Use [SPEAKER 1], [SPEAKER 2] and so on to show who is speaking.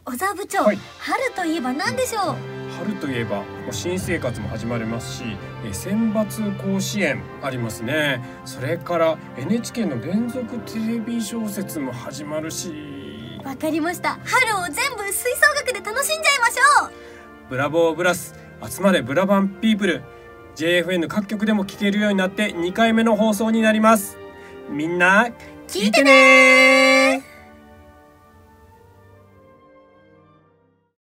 [SPEAKER 1] 小沢部長、
[SPEAKER 2] はい、
[SPEAKER 1] 春といえば何でしょう？
[SPEAKER 2] 春といえば新生活も始まりますし、選抜甲子園ありますね。それから NHK の連続テレビ小説も始まるし。
[SPEAKER 1] わかりました。春を全部吹奏楽で楽しんじゃいましょう。
[SPEAKER 2] ブラボーブラス、集まれブラバンピープル。 JFN 各局でも聞けるようになって2回目の放送になります。みんな聞いてねー。